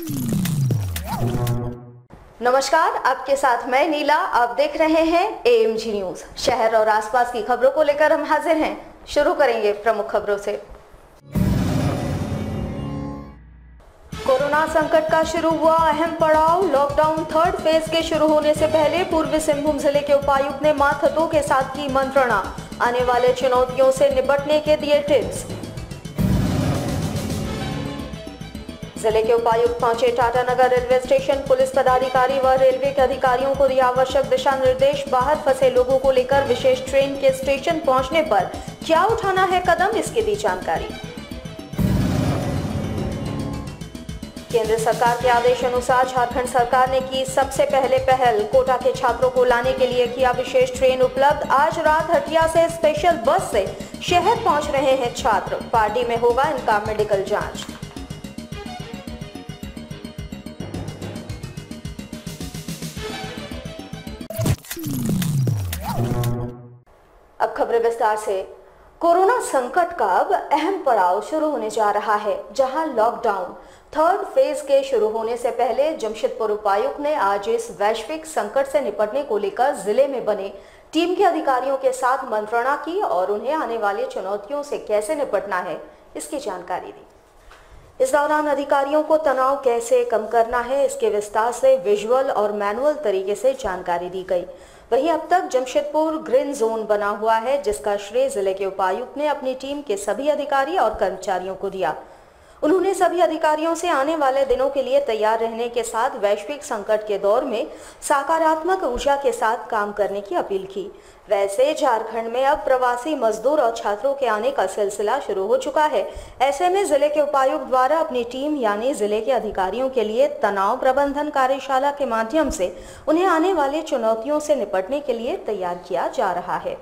नमस्कार, आपके साथ मैं नीला। आप देख रहे हैं AMG न्यूज। शहर और आसपास की खबरों को लेकर हम हाजिर हैं। शुरू करेंगे प्रमुख खबरों से। कोरोना संकट का शुरू हुआ अहम पड़ाव। लॉकडाउन थर्ड फेज के शुरू होने से पहले पूर्वी सिंहभूम जिले के उपायुक्त ने मातहतों के साथ की मंत्रणा। आने वाले चुनौतियों से निपटने के दिए टिप्स। जिले के उपायुक्त पहुंचे टाटानगर रेलवे स्टेशन। पुलिस पदाधिकारी व रेलवे के अधिकारियों को दिया आवश्यक दिशा निर्देश। बाहर फंसे लोगों को लेकर विशेष ट्रेन के स्टेशन पहुंचने पर क्या उठाना है कदम, इसकी दी जानकारी। केंद्र सरकार के आदेश अनुसार झारखंड सरकार ने की सबसे पहले पहल। कोटा के छात्रों को लाने के लिए किया विशेष ट्रेन उपलब्ध। आज रात हटिया से स्पेशल बस से शहर पहुंच रहे हैं छात्र। पार्टी में होगा इनका मेडिकल जांच। अब खबरें विस्तार से। कोरोना संकट का अब अहम पड़ाव शुरू होने जा रहा है, जहां लॉकडाउन थर्ड फेज के शुरू होने से पहले जमशेदपुर उपायुक्त ने आज इस वैश्विक संकट से निपटने को लेकर जिले में बने टीम के अधिकारियों के साथ मंत्रणा की और उन्हें आने वाली चुनौतियों से कैसे निपटना है, इसकी जानकारी दी। इस दौरान अधिकारियों को तनाव कैसे कम करना है, इसके विस्तार से विजुअल और मैनुअल तरीके से जानकारी दी गई। वहीं अब तक जमशेदपुर ग्रीन जोन बना हुआ है, जिसका श्रेय जिले के उपायुक्त ने अपनी टीम के सभी अधिकारी और कर्मचारियों को दिया। उन्होंने सभी अधिकारियों से आने वाले दिनों के लिए तैयार रहने के साथ वैश्विक संकट के दौर में सकारात्मक ऊर्जा के साथ काम करने की अपील की। वैसे झारखंड में अब प्रवासी मजदूर और छात्रों के आने का सिलसिला शुरू हो चुका है। ऐसे में जिले के उपायुक्त द्वारा अपनी टीम यानी जिले के अधिकारियों के लिए तनाव प्रबंधन कार्यशाला के माध्यम से उन्हें आने वाली चुनौतियों से निपटने के लिए तैयार किया जा रहा है।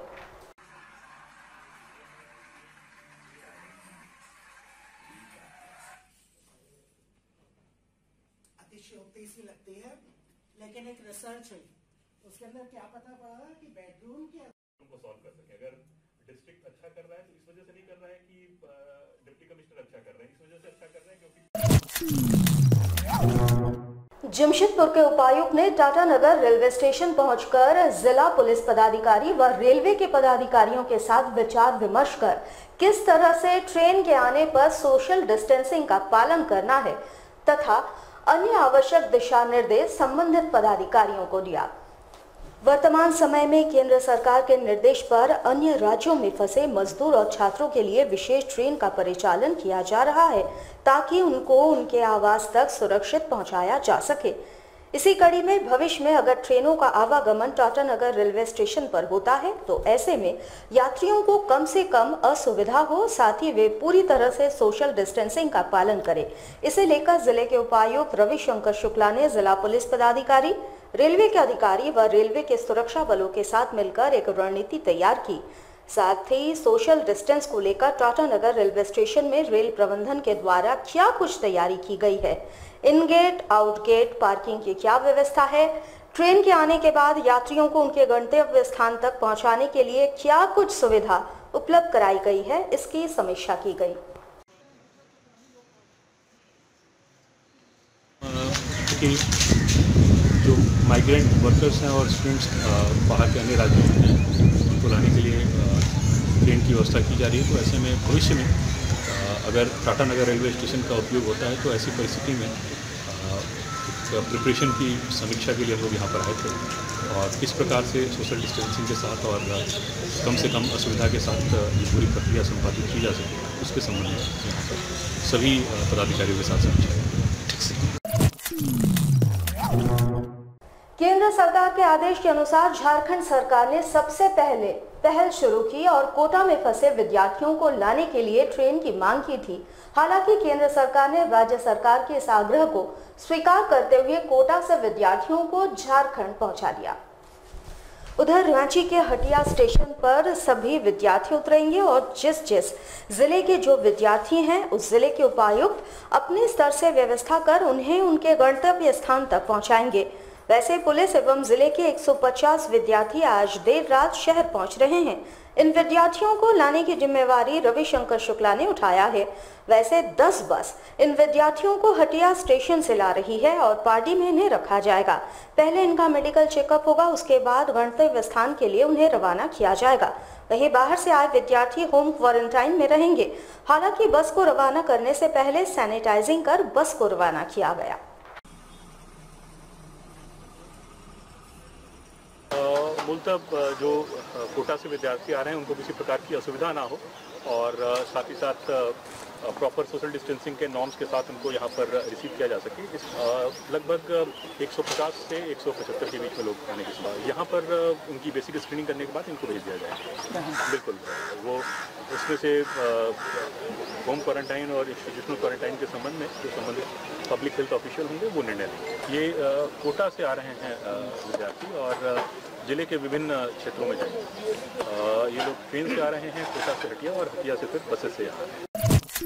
अतिशयोक्ति लगती है, लेकिन एक रिसर्च हुई, उसके अंदर क्या पता पड़ा कि बेडरूम के को सॉल्व कर सके। अगर डिस्ट्रिक्ट अच्छा कर रहा है तो इस वजह से नहीं कर रहा है कि डिप्टी कमिश्नर अच्छा कर रहे हैं, इस वजह से अच्छा कर रहे हैं क्योंकि जमशेदपुर के उपायुक्त ने टाटानगर रेलवे स्टेशन पहुंचकर जिला पुलिस पदाधिकारी व रेलवे के पदाधिकारियों के साथ विचार विमर्श कर किस तरह से ट्रेन के आने पर सोशल डिस्टेंसिंग का पालन करना है तथा अन्य आवश्यक दिशा निर्देश संबंधित पदाधिकारियों को दिया। वर्तमान समय में केंद्र सरकार के निर्देश पर अन्य राज्यों में फंसे मजदूर और छात्रों के लिए विशेष ट्रेन का परिचालन किया जा रहा है, ताकि उनको उनके आवास तक सुरक्षित पहुंचाया जा सके। इसी कड़ी में भविष्य में अगर ट्रेनों का आवागमन टाटानगर रेलवे स्टेशन पर होता है तो ऐसे में यात्रियों को कम से कम असुविधा हो, साथ ही वे पूरी तरह से सोशल डिस्टेंसिंग का पालन करें। इसे लेकर जिले के उपायुक्त रविशंकर शुक्ला ने जिला पुलिस पदाधिकारी, रेलवे के अधिकारी व रेलवे के सुरक्षा बलों के साथ मिलकर एक रणनीति तैयार की। साथ ही सोशल डिस्टेंस को लेकर टाटानगर रेलवे स्टेशन में रेल प्रबंधन के द्वारा क्या कुछ तैयारी की गई है, in gate out gate parking की क्या व्यवस्था है, ट्रेन के आने के बाद यात्रियों को उनके गंतव्य स्थान तक पहुंचाने के लिए क्या कुछ सुविधा उपलब्ध कराई गई है, इसकी समीक्षा की गई। जो माइग्रेंट वर्कर्स हैं और स्टूडेंट्स बाहर के अन्य राज्यों में हैं, उनको लाने के लिए ट्रेन की व्यवस्था की जा रही है। तो ऐसे में भविष्य में अगर टाटानगर रेलवे स्टेशन का उपयोग होता है तो ऐसी परिस्थिति में प्रिपरेशन की समीक्षा के लिए हम लोग यहाँ पर आए थे और किस प्रकार से सोशल डिस्टेंसिंग के साथ और कम से कम असुविधा के साथ ये पूरी प्रक्रिया संपादित की जा सके, उसके संबंध में यहाँ पर सभी पदाधिकारियों के साथ समीक्षा। केंद्र सरकार के आदेश के अनुसार झारखंड सरकार ने सबसे पहले पहल शुरू की और कोटा में फंसे विद्यार्थियों को लाने के लिए ट्रेन की मांग की थी। हालांकि केंद्र सरकार ने राज्य सरकार के इस आग्रह को स्वीकार करते हुए कोटा से विद्यार्थियों को झारखंड पहुंचा दिया। उधर रांची के हटिया स्टेशन पर सभी विद्यार्थी उतरेंगे और जिस जिस जिले के जो विद्यार्थी हैं उस जिले के उपायुक्त अपने स्तर से व्यवस्था कर उन्हें उनके गंतव्य स्थान तक पहुंचाएंगे। वैसे पुलिस एवं जिले के 150 विद्यार्थी आज देर रात शहर पहुंच रहे हैं। इन विद्यार्थियों को लाने की जिम्मेवारी रविशंकर शुक्ला ने उठाया है। वैसे 10 बस इन विद्यार्थियों को हटिया स्टेशन से ला रही है और पार्टी में इन्हें रखा जाएगा। पहले इनका मेडिकल चेकअप होगा, उसके बाद गंतव्य स्थान के लिए उन्हें रवाना किया जाएगा। वहीं बाहर से आए विद्यार्थी होम क्वारंटाइन में रहेंगे। हालांकि बस को रवाना करने से पहले सैनिटाइजिंग कर बस को रवाना किया गया। मूलतः जो कोटा से विद्यार्थी आ रहे हैं उनको किसी प्रकार की असुविधा ना हो और साथ ही साथ प्रॉपर सोशल डिस्टेंसिंग के नॉर्म्स के साथ उनको यहाँ पर रिसीव किया जा सके। लगभग 150 से 175 के बीच में लोग आने के बाद यहाँ पर उनकी बेसिक स्क्रीनिंग करने के बाद इनको भेज दिया जाएगा। बिल्कुल, वो उसमें से होम क्वारंटाइन और इंस्टीट्यूशनल क्वारंटाइन के संबंध में जो संबंधित पब्लिक हेल्थ ऑफिशियल होंगे वो निर्णय लेंगे। ये कोटा से आ रहे हैं विद्यार्थी और जिले के विभिन्न क्षेत्रों में जाएंगे। ये लोग ट्रेन से आ रहे हैं, कोटा से हटिया और हटिया से फिर बसेस से आ रहे हैं।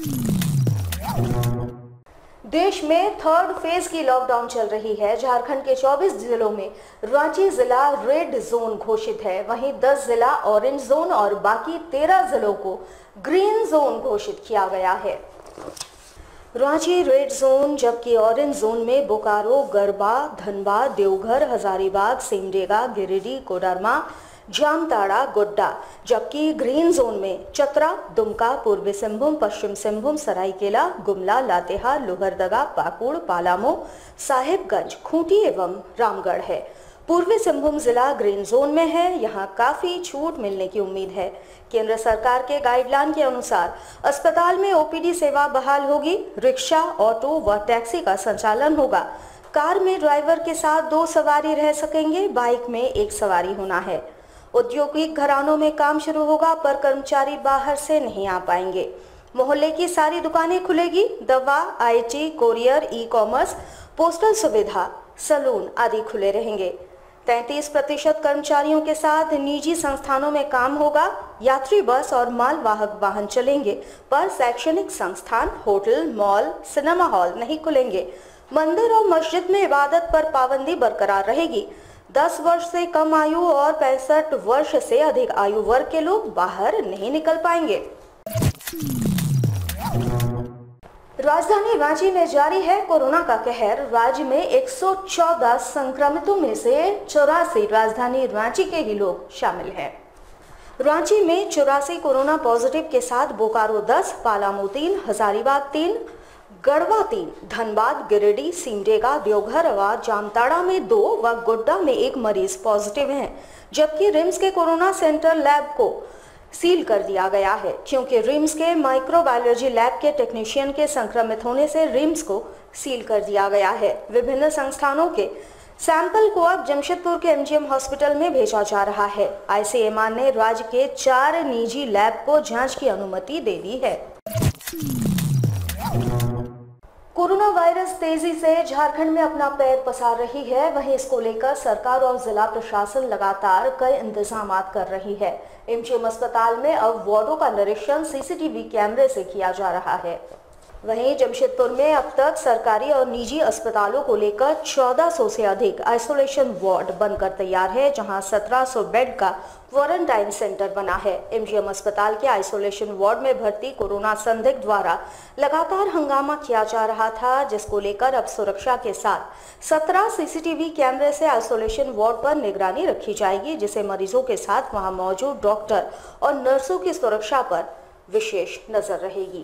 देश में थर्ड फेज की लॉकडाउन चल रही है। झारखंड के 24 जिलों में रांची जिला रेड जोन घोषित है। वहीं 10 जिला ऑरेंज जोन और बाकी 13 जिलों को ग्रीन जोन घोषित किया गया है। रांची रेड जोन, जबकि ऑरेंज जोन में बोकारो, गरबा, धनबाद, देवघर, हजारीबाग, सिमडेगा, गिरिडीह, कोडरमा, जामताड़ा, गोड्डा, जबकि ग्रीन जोन में चतरा, दुमका, पूर्वी सिंहभूम, पश्चिम सिंहभूम, सरायकेला, गुमला, लातेहार, लोहरदगा, पाकुड़, पालामू, साहिबगंज, खूंटी एवं रामगढ़ है। पूर्वी सिंहभूम जिला ग्रीन जोन में है। यहाँ काफी छूट मिलने की उम्मीद है। केंद्र सरकार के गाइडलाइन के अनुसार अस्पताल में ओपीडी सेवा बहाल होगी। रिक्शा, ऑटो व टैक्सी का संचालन होगा। कार में ड्राइवर के साथ 2 सवारी रह सकेंगे। बाइक में 1 सवारी होना है। औद्योगिक घरानों में काम शुरू होगा, पर कर्मचारी बाहर से नहीं आ पाएंगे। मोहल्ले की सारी दुकानें खुलेगी। दवा, आईटी, कोरियर, ई-कॉमर्स, पोस्टल सुविधा, सलून आदि खुले रहेंगे। 33% कर्मचारियों के साथ निजी संस्थानों में काम होगा। यात्री बस और मालवाहक वाहन चलेंगे, पर शैक्षणिक संस्थान, होटल, मॉल, सिनेमा हॉल नहीं खुलेंगे। मंदिर और मस्जिद में इबादत पर पाबंदी बरकरार रहेगी। 10 वर्ष से कम आयु और 65 वर्ष से अधिक आयु वर्ग के लोग बाहर नहीं निकल पाएंगे। राजधानी रांची में जारी है कोरोना का कहर। राज्य में 114 संक्रमितों में से 84 राजधानी रांची के ही लोग शामिल हैं। रांची में 84 कोरोना पॉजिटिव के साथ बोकारो 10, पालामू 3, हजारीबाग 3, गढ़वा 3, धनबाद, गिरिडीह, सिमडेगा, देवघर व जामताड़ा में 2 व गोड्डा में 1 मरीज पॉजिटिव हैं। जबकि रिम्स के कोरोना सेंटर लैब को सील कर दिया गया है, क्योंकि रिम्स के माइक्रोबायोलॉजी लैब के टेक्नीशियन के संक्रमित होने से रिम्स को सील कर दिया गया है। विभिन्न संस्थानों के सैंपल को अब जमशेदपुर के एमजीएम हॉस्पिटल में भेजा जा रहा है। आईसीएमआर ने राज्य के 4 निजी लैब को जांच की अनुमति दे दी है। कोरोना वायरस तेजी से झारखंड में अपना पैर पसार रही है। वहीं इसको लेकर सरकार और जिला प्रशासन लगातार कई इंतजाम कर रही है। एमजीएम अस्पताल में अब वार्डों का निरीक्षण सीसीटीवी कैमरे से किया जा रहा है। वहीं जमशेदपुर में अब तक सरकारी और निजी अस्पतालों को लेकर 1400 से अधिक आइसोलेशन वार्ड बनकर तैयार है, जहां 1700 बेड का क्वारंटाइन सेंटर बना है। एमजीएम अस्पताल के आइसोलेशन वार्ड में भर्ती कोरोना संदिग्ध द्वारा लगातार हंगामा किया जा रहा था, जिसको लेकर अब सुरक्षा के साथ 17 सीसीटीवी कैमरे से आइसोलेशन वार्ड पर निगरानी रखी जाएगी, जिससे मरीजों के साथ वहां मौजूद डॉक्टर और नर्सों की सुरक्षा पर विशेष नजर रहेगी।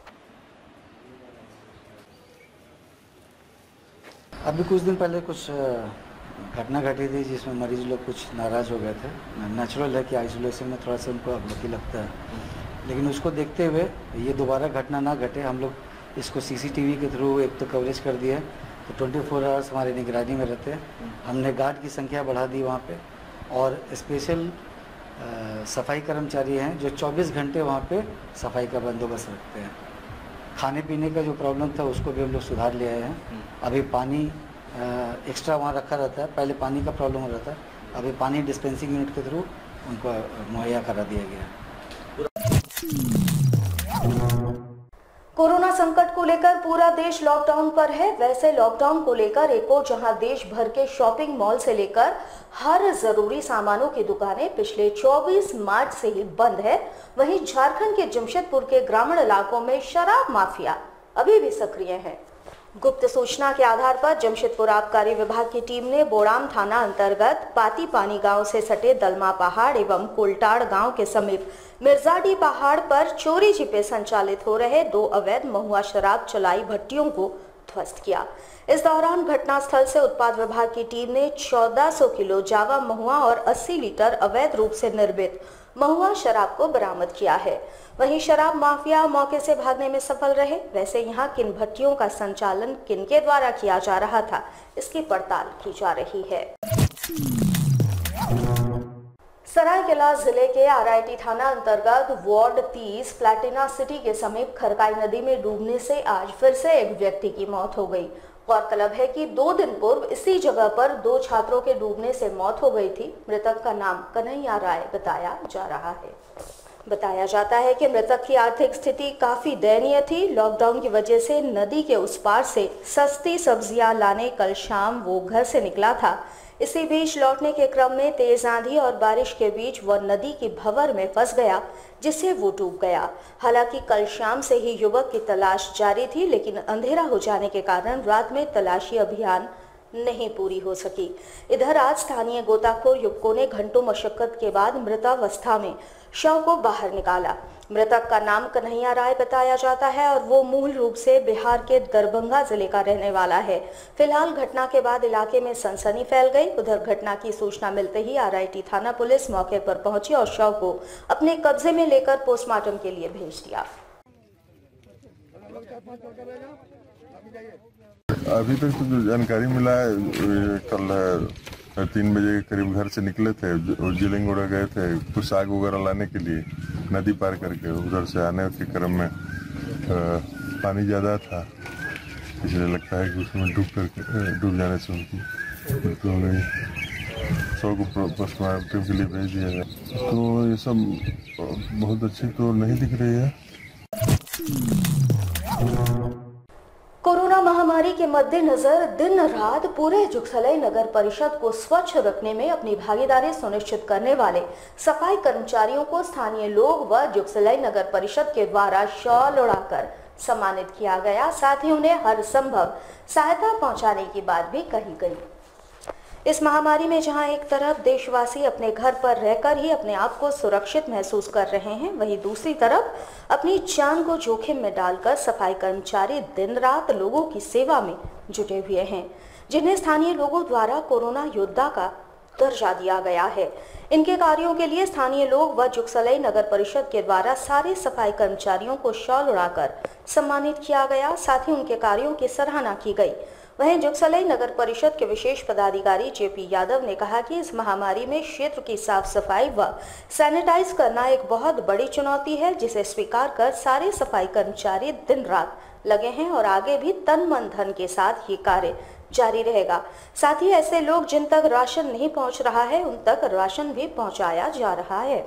अभी कुछ दिन पहले कुछ घटना घटी थी जिसमें मरीज लोग कुछ नाराज़ हो गए थे। नेचुरल है कि आइसोलेशन में थोड़ा सा उनको अवनति लगता है, लेकिन उसको देखते हुए ये दोबारा घटना ना घटे, हम लोग इसको सीसीटीवी के थ्रू एक तो कवरेज कर दिया, तो 24 आवर्स हमारी निगरानी में रहते हैं। हमने गार्ड की संख्या बढ़ा दी वहाँ पे, और स्पेशल सफाई कर्मचारी हैं जो 24 घंटे वहाँ पे सफाई का बंदोबस्त रखते हैं। खाने पीने का जो प्रॉब्लम था उसको भी हम लोग सुधार ले आए हैं। अभी पानी एक्स्ट्रा वहाँ रखा रहता है, पहले पानी का प्रॉब्लम हो रहा था, अभी पानी डिस्पेंसिंग यूनिट के थ्रू उनको मुहैया करा दिया गया। कोरोना संकट को लेकर पूरा देश लॉकडाउन पर है। वैसे लॉकडाउन को लेकर एक और जहां देश भर के शॉपिंग मॉल से लेकर हर जरूरी सामानों की दुकानें पिछले 24 मार्च से ही बंद है, वहीं झारखंड के जमशेदपुर के ग्रामीण इलाकों में शराब माफिया अभी भी सक्रिय है। गुप्त सूचना के आधार पर जमशेदपुर आबकारी विभाग की टीम ने बोड़ाम थाना अंतर्गत पाती पानी गांव से सटे दलमा पहाड़ एवं कोलटाड़ गांव के समीप मिर्जाडी पहाड़ पर चोरी छिपे संचालित हो रहे 2 अवैध महुआ शराब चलाई भट्टियों को ध्वस्त किया। इस दौरान घटनास्थल से उत्पाद विभाग की टीम ने 1400 किलो जावा महुआ और 80 लीटर अवैध रूप से निर्मित महुआ शराब को बरामद किया है। वहीं शराब माफिया मौके से भागने में सफल रहे। वैसे यहां किन भट्टियों का संचालन किनके द्वारा किया जा रहा था, इसकी पड़ताल की जा रही है। सरायकेला जिले के आरआईटी थाना अंतर्गत वार्ड 30 प्लैटिना सिटी के समीप खरकाई नदी में डूबने से आज फिर से एक व्यक्ति की मौत हो गई। गौरतलब है कि 2 दिन पूर्व इसी जगह पर 2 छात्रों के डूबने से मौत हो गई थी। मृतक का नाम कन्हैया राय बताया जा रहा है। बताया जाता है कि मृतक की आर्थिक स्थिति काफी दयनीय थी। लॉकडाउन की वजह से नदी के उस पार से सस्ती सब्जियां लाने कल शाम वो घर से निकला था। इसी बीच लौटने के क्रम में तेज आंधी और बारिश के बीच वह नदी की भंवर में फंस गया, जिससे वो डूब गया। हालांकि कल शाम से ही युवक की तलाश जारी थी, लेकिन अंधेरा हो जाने के कारण रात में तलाशी अभियान नहीं पूरी हो सकी। इधर आज स्थानीय गोताखोर युवकों ने घंटों मशक्कत के बाद मृतावस्था में शव को बाहर निकाला। मृतक का नाम कन्हैया राय बताया जाता है और वो मूल रूप से बिहार के दरभंगा जिले का रहने वाला है। फिलहाल घटना के बाद इलाके में सनसनी फैल गई। उधर घटना की सूचना मिलते ही आरआईटी थाना पुलिस मौके पर पहुंची और शव को अपने कब्जे में लेकर पोस्टमार्टम के लिए भेज दिया। अभी तक तो जो जानकारी मिला है, कल 3 बजे के करीब घर से निकले थे, जिलिंगोड़ा गए थे कुछ आग वगैरह लाने के लिए, नदी पार करके उधर से आने के क्रम में पानी ज़्यादा था, इसलिए लगता है कि उसमें डूब जाने से उनकी मृत्यु हो गई। शव को पोस्टमार्टम के लिए भेज दिया गया। तो ये सब बहुत अच्छी तो नहीं दिख रही है। कोरोना महामारी के मद्देनजर दिन रात पूरे जुगसलाई नगर परिषद को स्वच्छ रखने में अपनी भागीदारी सुनिश्चित करने वाले सफाई कर्मचारियों को स्थानीय लोग व जुगसलाई नगर परिषद के द्वारा शॉल उड़ाकर सम्मानित किया गया। साथ ही उन्हें हर संभव सहायता पहुंचाने की बात भी कही गई। इस महामारी में जहां एक तरफ देशवासी अपने घर पर रहकर ही अपने आप को सुरक्षित महसूस कर रहे हैं, वहीं दूसरी तरफ अपनी जान को जोखिम में डालकर सफाई कर्मचारी दिन रात लोगों की सेवा में जुटे हुए हैं, जिन्हें स्थानीय लोगों द्वारा कोरोना योद्धा का दर्जा दिया गया है। इनके कार्यों के लिए स्थानीय लोग व जुगसलाई नगर परिषद के द्वारा सारे सफाई कर्मचारियों को शॉल उड़ाकर सम्मानित किया गया। साथ ही उनके कार्यों की सराहना की गई। वहीं जुगसलाई नगर परिषद के विशेष पदाधिकारी जेपी यादव ने कहा कि इस महामारी में क्षेत्र की साफ सफाई व सैनिटाइज करना एक बहुत बड़ी चुनौती है, जिसे स्वीकार कर सारे सफाई कर्मचारी दिन रात लगे हैं और आगे भी तन मन धन के साथ ये कार्य जारी रहेगा। साथ ही ऐसे लोग जिन तक राशन नहीं पहुंच रहा है, उन तक राशन भी पहुंचाया जा रहा है।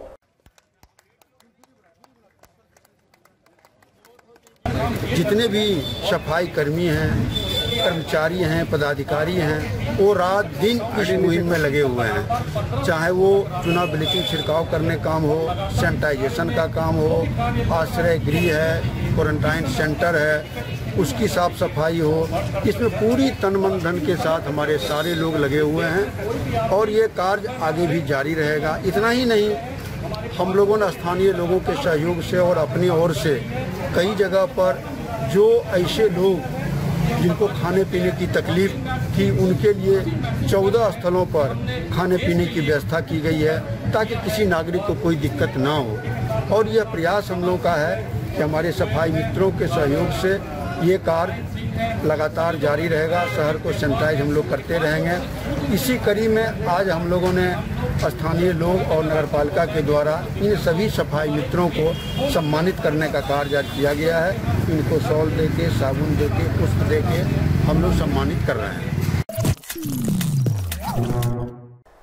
जितने भी सफाई कर्मी हैं, कर्मचारी हैं, पदाधिकारी हैं, वो रात दिन इस मुहिम में लगे हुए हैं। चाहे वो चुनाव ब्लीचिंग छिड़काव करने काम हो, सैनिटाइजेशन का काम हो, आश्रय गृह है, क्वारंटाइन सेंटर है, उसकी साफ सफाई हो, इसमें पूरी तन मन धन के साथ हमारे सारे लोग लगे हुए हैं और ये कार्य आगे भी जारी रहेगा। इतना ही नहीं, हम लोगों ने स्थानीय लोगों के सहयोग से और अपनी ओर से कई जगह पर जो ऐसे लोग जिनको खाने पीने की तकलीफ थी, उनके लिए 14 स्थलों पर खाने पीने की व्यवस्था की गई है, ताकि किसी नागरिक को कोई दिक्कत ना हो। और यह प्रयास हम लोग का है कि हमारे सफाई मित्रों के सहयोग से ये कार्य लगातार जारी रहेगा। शहर को सैनिटाइज हम लोग करते रहेंगे। इसी कड़ी में आज हम लोगों ने स्थानीय लोग और नगरपालिका के द्वारा इन सभी सफाई मित्रों को सम्मानित करने का कार्य किया गया है। इनको शॉल देके, साबुन देके, पुष्प देके हम लोग सम्मानित कर रहे हैं।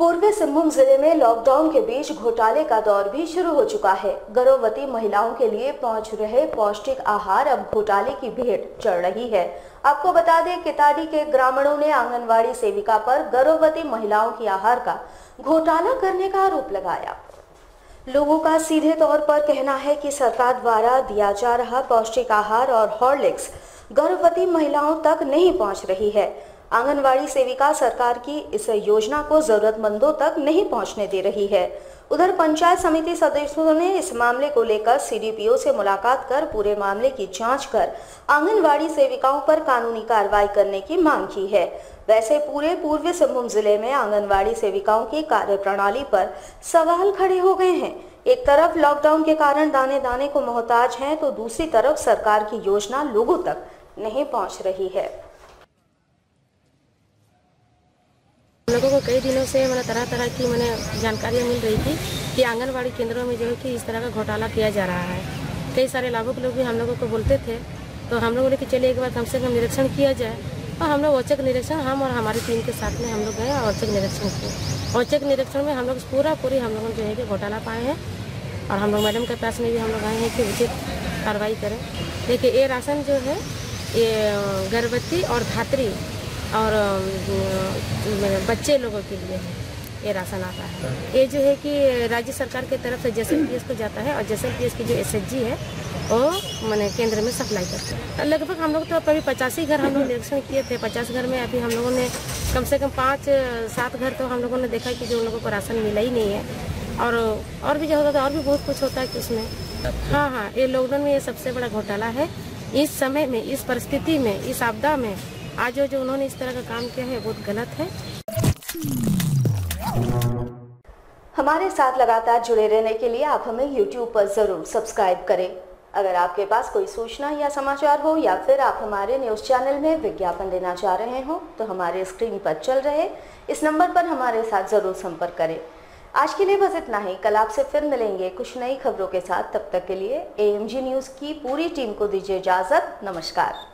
पूर्वी सिंहभूम जिले में लॉकडाउन के बीच घोटाले का दौर भी शुरू हो चुका है। गर्भवती महिलाओं के लिए पहुंच रहे पौष्टिक आहार अब घोटाले की भेंट चढ़ रही है। आपको बता दें, किताड़ी के ग्रामीणों ने आंगनवाड़ी सेविका पर गर्भवती महिलाओं की आहार का घोटाला करने का आरोप लगाया। लोगों का सीधे तौर पर कहना है कि सरकार द्वारा दिया जा रहा पौष्टिक आहार और हॉर्लिक्स गर्भवती महिलाओं तक नहीं पहुंच रही है। आंगनवाड़ी सेविका सरकार की इस योजना को जरूरतमंदों तक नहीं पहुंचने दे रही है। उधर पंचायत समिति सदस्यों ने इस मामले को लेकर सीडीपीओ से मुलाकात कर पूरे मामले की जांच कर आंगनवाड़ी सेविकाओं पर कानूनी कार्रवाई करने की मांग की है। वैसे पूरे पूर्वी सिंहभूम जिले में आंगनवाड़ी सेविकाओं की कार्यप्रणाली पर सवाल खड़े हो गए हैं। एक तरफ लॉकडाउन के कारण दाने दाने को मोहताज हैं, तो दूसरी तरफ सरकार की योजना लोगों तक नहीं पहुंच रही है। हम लोगों को कई दिनों से तरह तरह की जानकारियाँ मिल रही थी कि आंगनवाड़ी केंद्रों में जो है कि इस तरह का घोटाला किया जा रहा है। कई सारे लाभुक लोग भी हम लोगों को बोलते थे, तो हम लोगों ने कि चलिए एक बार कम से कम निरीक्षण किया जाए। और हम लोग औचक निरीक्षण, हम और हमारी टीम के साथ में हम लोग गए और औचक निरीक्षण किए। औचक निरीक्षण में हम लोग पूरी हम लोगों जो है कि घोटाला पाए हैं और हम लोग मैडम के पास में भी हम लोग आए हैं कि उचित कार्रवाई करें। देखिए, ये राशन जो है ये गर्भवती और धात्री और बच्चे लोगों के लिए है, ये राशन आता है। ये जो है कि राज्य सरकार की तरफ से JSLPS को जाता है और JSLPS की जो SHG है वो केंद्र में सप्लाई करते हैं। लगभग हम लोग तो अभी 85 घर हम लोग निरीक्षण किए थे। 50 घर में अभी हम लोगों ने कम से कम 5-7 घर तो हम लोगों ने देखा कि जो उन लोगों को राशन मिला ही नहीं है। और भी जो होता था, और भी बहुत कुछ होता है कि उसमें हाँ, ये लॉकडाउन में ये सबसे बड़ा घोटाला है। इस समय में, इस परिस्थिति में, इस आपदा में आज जो उन्होंने इस तरह का काम किया है बहुत गलत है। हमारे साथ लगातार जुड़े रहने के लिए आप हमें YouTube पर जरूर सब्सक्राइब करें। अगर आपके पास कोई सूचना या समाचार हो या फिर आप हमारे न्यूज़ चैनल में विज्ञापन देना चाह रहे हो तो हमारे स्क्रीन पर चल रहे इस नंबर पर हमारे साथ जरूर संपर्क करें। आज के लिए बस इतना ही। कल आपसे फिर मिलेंगे कुछ नई खबरों के साथ। तब तक के लिए AMG न्यूज़ की पूरी टीम को दीजिए इजाज़त। नमस्कार।